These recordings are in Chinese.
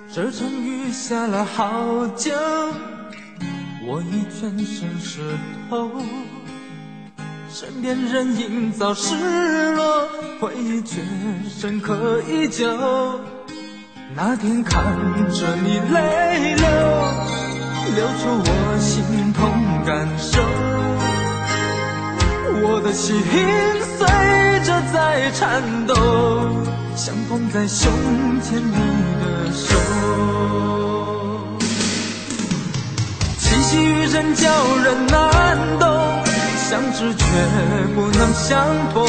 这场雨下了好久，我已全身湿透，身边人影早失落，回忆却深刻依旧。那天看着你泪流，流出我心痛感受，我的心随着在颤抖，像捧在胸前你的手。气息与人叫人难懂，相知却不能相逢。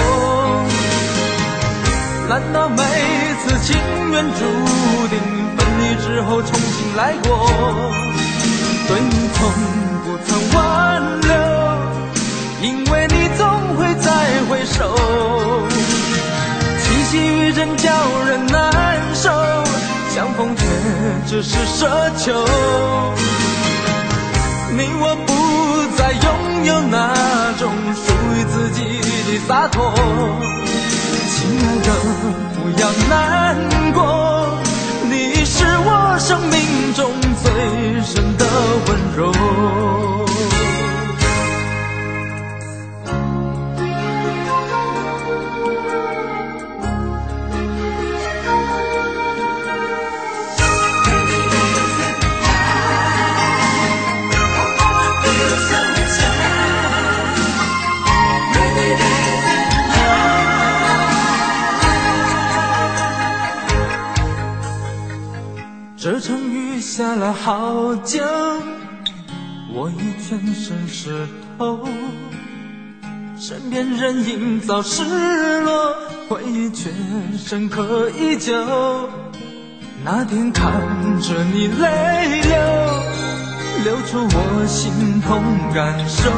难道每次情缘注定分离之后重新来过？对你从不曾挽留，因为你总会再回首。气息与人叫人难受，相逢却只是奢求。你我不再拥有那种属于自己的洒脱。亲爱的，不要难过，你是我生命中最深的温柔。这场雨下了好久，我已全身湿透，身边人影早失落，回忆却深刻依旧。那天看着你泪流，流出我心痛感受，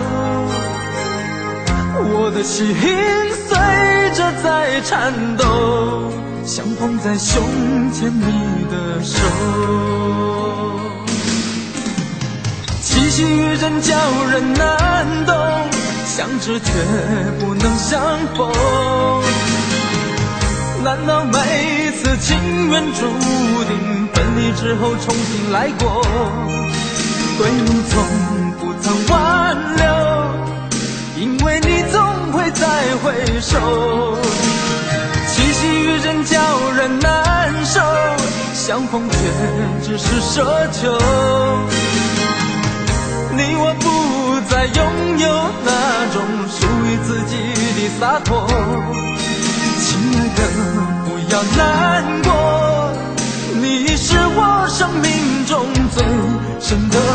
我的心随着在颤抖，像捧在胸前你的手。气息与人叫人难懂，相知却不能相逢。难道每次情缘注定分离之后重新来过？对你从不曾挽留，因为你总会再回首。气息与人叫人难受，相逢却只是奢求。你我不再拥有那种属于自己的洒脱。亲爱的，不要难过，你是我生命中最深的